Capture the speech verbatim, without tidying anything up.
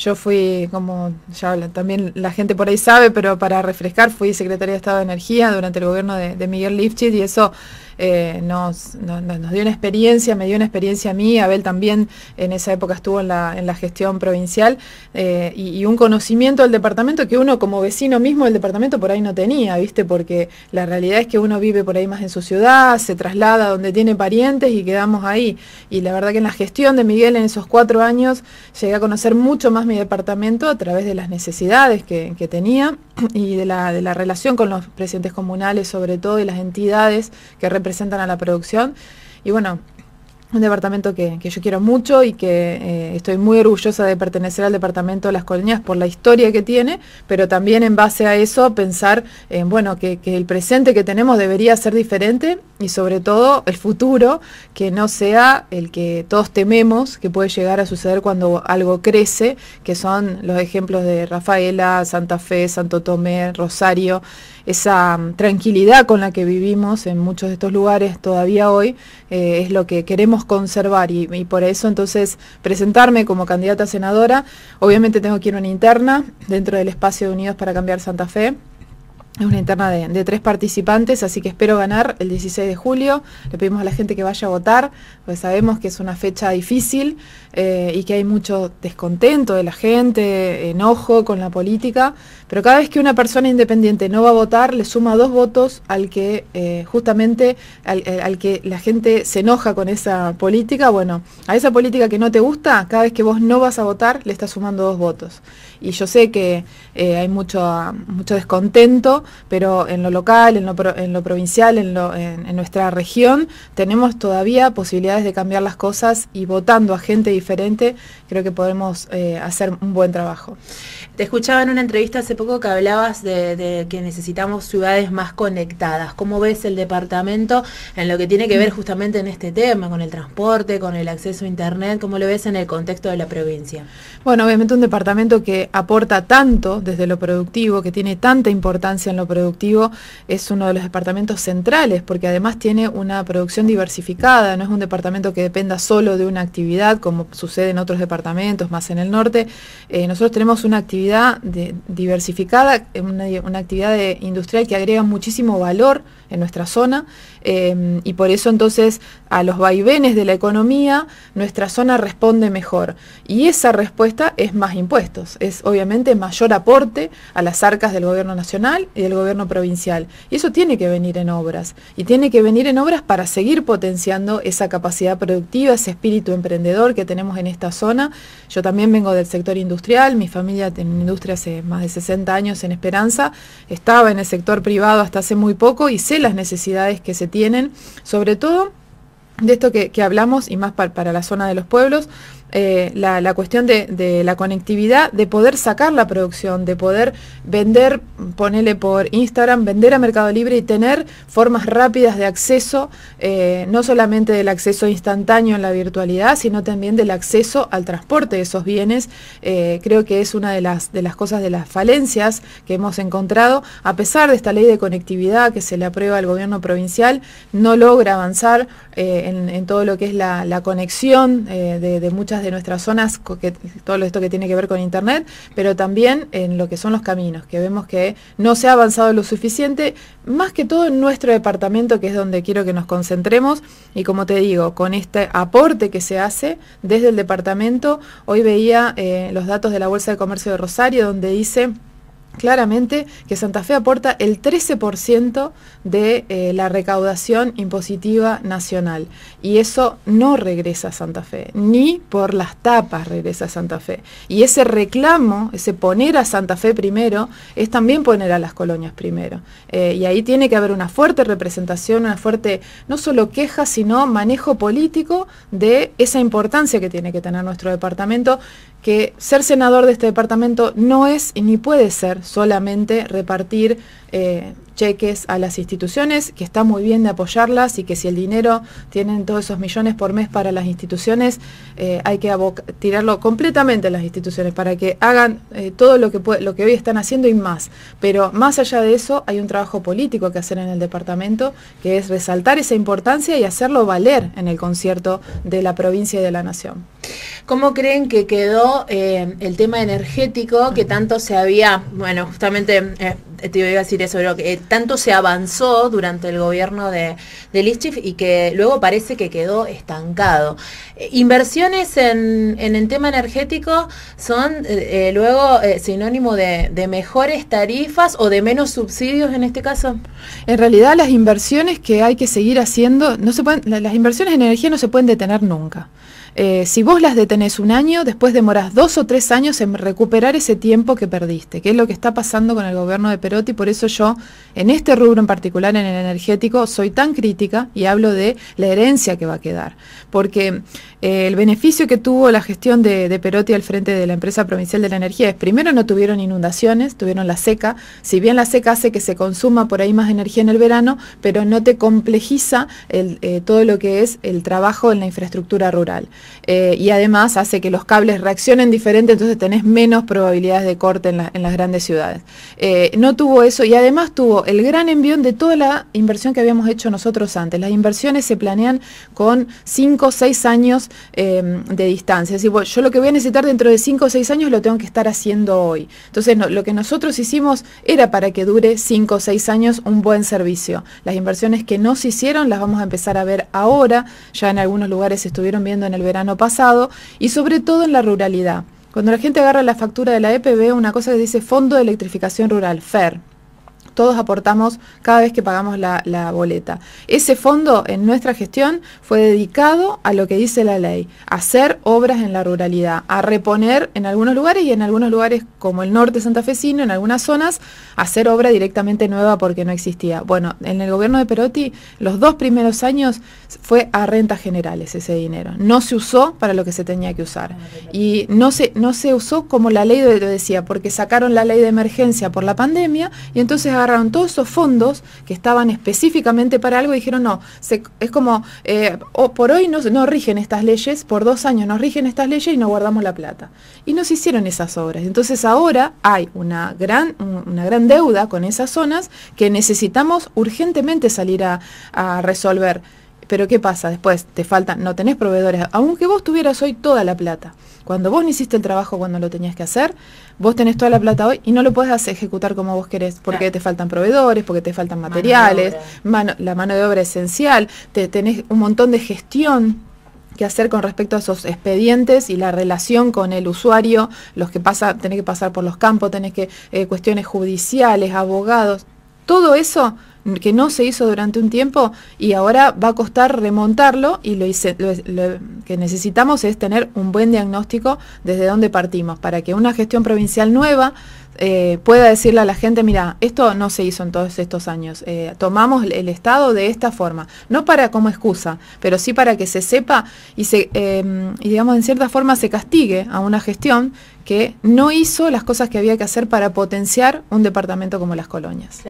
Yo fui, como ya también la gente por ahí sabe, pero para refrescar, fui secretaria de Estado de Energía durante el gobierno de, de Miguel Lifchit, y eso eh, nos, nos, nos dio una experiencia, me dio una experiencia a mí. Abel también en esa época estuvo en la, en la gestión provincial, eh, y, y un conocimiento del departamento que uno como vecino mismo del departamento por ahí no tenía, ¿viste? Porque la realidad es que uno vive por ahí más en su ciudad, se traslada donde tiene parientes y quedamos ahí. Y la verdad que en la gestión de Miguel en esos cuatro años llegué a conocer mucho más mi departamento a través de las necesidades que, que tenía y de la, de la relación con los presidentes comunales, sobre todo, y las entidades que representan a la producción. Y bueno, un departamento que, que yo quiero mucho y que eh, estoy muy orgullosa de pertenecer al departamento de Las Colonias por la historia que tiene, pero también en base a eso pensar en, bueno, que, que el presente que tenemos debería ser diferente, y sobre todo el futuro, que no sea el que todos tememos que puede llegar a suceder cuando algo crece, que son los ejemplos de Rafaela, Santa Fe, Santo Tomé, Rosario. Esa um, tranquilidad con la que vivimos en muchos de estos lugares todavía hoy eh, es lo que queremos conservar, y, y por eso entonces presentarme como candidata a senadora. Obviamente tengo que ir a una interna dentro del espacio de Unidos para Cambiar Santa Fe. Es una interna de, de tres participantes, así que espero ganar el dieciséis de julio. Le pedimos a la gente que vaya a votar, pues sabemos que es una fecha difícil eh, y que hay mucho descontento de la gente, enojo con la política, pero cada vez que una persona independiente no va a votar, le suma dos votos al que eh, justamente al, al que la gente se enoja con esa política. Bueno, a esa política que no te gusta, cada vez que vos no vas a votar, le estás sumando dos votos. Y yo sé que eh, hay mucho, mucho descontento, pero en lo local, en lo, pro, en lo provincial, en, lo, en, en nuestra región, tenemos todavía posibilidades de cambiar las cosas, y votando a gente diferente, creo que podemos eh, hacer un buen trabajo. Te escuchaba en una entrevista hace poco que hablabas de, de que necesitamos ciudades más conectadas. ¿Cómo ves el departamento en lo que tiene que ver justamente en este tema, con el transporte, con el acceso a internet? ¿Cómo lo ves en el contexto de la provincia? Bueno, obviamente un departamento que aporta tanto desde lo productivo, que tiene tanta importancia en lo productivo, es uno de los departamentos centrales, porque además tiene una producción diversificada. No es un departamento que dependa solo de una actividad, como sucede en otros departamentos, más en el norte. Eh, nosotros tenemos una actividad de, diversificada, una, una actividad de, industrial que agrega muchísimo valor en nuestra zona, eh, y por eso entonces a los vaivenes de la economía nuestra zona responde mejor, y esa respuesta es más impuestos, es obviamente mayor aporte a las arcas del gobierno nacional y del gobierno provincial, y eso tiene que venir en obras, y tiene que venir en obras para seguir potenciando esa capacidad productiva, ese espíritu emprendedor que tenemos en esta zona. Yo también vengo del sector industrial, mi familia en industria hace más de sesenta años en Esperanza, estaba en el sector privado hasta hace muy poco y sé las necesidades que se tienen, sobre todo de esto que, que hablamos, y más para, para la zona de los pueblos, eh, la, la cuestión de, de la conectividad, de poder sacar la producción, de poder vender, ponerle por Instagram, vender a Mercado Libre y tener formas rápidas de acceso, eh, no solamente del acceso instantáneo en la virtualidad, sino también del acceso al transporte de esos bienes. Eh, creo que es una de las, de las cosas, de las falencias que hemos encontrado, a pesar de esta ley de conectividad que se le aprueba al gobierno provincial, no logra avanzar eh, en, en todo lo que es la, la conexión eh, de, de muchas de nuestras zonas, que, todo esto que tiene que ver con internet, pero también en lo que son los caminos, que vemos que no se ha avanzado lo suficiente, más que todo en nuestro departamento, que es donde quiero que nos concentremos. Y como te digo, con este aporte que se hace desde el departamento, hoy veía eh, los datos de la Bolsa de Comercio de Rosario, donde dice claramente que Santa Fe aporta el trece por ciento de eh, la recaudación impositiva nacional, y eso no regresa a Santa Fe, ni por las tapas regresa a Santa Fe, y ese reclamo, ese poner a Santa Fe primero, es también poner a las colonias primero, eh, y ahí tiene que haber una fuerte representación, una fuerte, no solo queja, sino manejo político de esa importancia que tiene que tener nuestro departamento, que ser senador de este departamento no es y ni puede ser solamente repartir eh, cheques a las instituciones, que está muy bien de apoyarlas y que si el dinero tienen todos esos millones por mes para las instituciones, eh, hay que tirarlo completamente a las instituciones para que hagan eh, todo lo que, lo que hoy están haciendo y más. Pero más allá de eso hay un trabajo político que hacer en el departamento, que es resaltar esa importancia y hacerlo valer en el concierto de la provincia y de la nación. ¿Cómo creen que quedó eh, el tema energético que tanto se había, bueno, justamente eh, te iba a decir eso, pero que eh, tanto se avanzó durante el gobierno de, de Lifchitz y que luego parece que quedó estancado? Eh, inversiones en, en el tema energético son eh, eh, luego eh, sinónimo de, de mejores tarifas o de menos subsidios en este caso. En realidad las inversiones que hay que seguir haciendo, no se pueden, las inversiones en energía no se pueden detener nunca. Eh, si vos las detenés un año, después demorás dos o tres años en recuperar ese tiempo que perdiste, que es lo que está pasando con el gobierno de Perotti. Por eso yo, en este rubro en particular, en el energético, soy tan crítica y hablo de la herencia que va a quedar. Porque eh, el beneficio que tuvo la gestión de, de Perotti al frente de la empresa provincial de la energía es, primero, no tuvieron inundaciones, tuvieron la seca. Si bien la seca hace que se consuma por ahí más energía en el verano, pero no te complejiza el, eh, todo lo que es el trabajo en la infraestructura rural. Eh, y además hace que los cables reaccionen diferente, entonces tenés menos probabilidades de corte en, la, en las grandes ciudades. Eh, no tuvo eso y además tuvo el gran envión de toda la inversión que habíamos hecho nosotros antes. Las inversiones se planean con cinco o seis años eh, de distancia. Es decir, bueno, yo lo que voy a necesitar dentro de cinco o seis años lo tengo que estar haciendo hoy. Entonces no, lo que nosotros hicimos era para que dure cinco o seis años un buen servicio. Las inversiones que no se hicieron las vamos a empezar a ver ahora, ya en algunos lugares se estuvieron viendo en el verano pasado, y sobre todo en la ruralidad. Cuando la gente agarra la factura de la E P, ve una cosa que dice Fondo de Electrificación Rural, F E R. Todos aportamos cada vez que pagamos la, la boleta. Ese fondo en nuestra gestión fue dedicado a lo que dice la ley, a hacer obras en la ruralidad, a reponer en algunos lugares y en algunos lugares como el norte santafesino, en algunas zonas, hacer obra directamente nueva porque no existía. Bueno, en el gobierno de Perotti, los dos primeros años fue a rentas generales ese dinero. No se usó para lo que se tenía que usar. Y no se, no se usó como la ley lo decía, porque sacaron la ley de emergencia por la pandemia y entonces agarraron todos esos fondos que estaban específicamente para algo y dijeron no, se, es como eh, oh, por hoy no, no rigen estas leyes, por dos años no rigen estas leyes y no guardamos la plata. Y no se hicieron esas obras. Entonces ahora hay una gran, una gran deuda con esas zonas que necesitamos urgentemente salir a, a resolver. Pero ¿qué pasa? Después te faltan, no tenés proveedores, aunque vos tuvieras hoy toda la plata. Cuando vos no hiciste el trabajo cuando lo tenías que hacer, vos tenés toda la plata hoy y no lo podés hacer, ejecutar como vos querés, porque claro, te faltan proveedores, porque te faltan materiales, mano mano, la mano de obra esencial, te, tenés un montón de gestión que hacer con respecto a esos expedientes y la relación con el usuario, los que pasa, tenés que pasar por los campos, tenés que, eh, cuestiones judiciales, abogados, todo eso que no se hizo durante un tiempo y ahora va a costar remontarlo y lo, hice, lo, lo que necesitamos es tener un buen diagnóstico desde dónde partimos para que una gestión provincial nueva eh, pueda decirle a la gente, mira, esto no se hizo en todos estos años, eh, tomamos el Estado de esta forma, no para como excusa, pero sí para que se sepa y, se, eh, y digamos en cierta forma se castigue a una gestión que no hizo las cosas que había que hacer para potenciar un departamento como Las Colonias.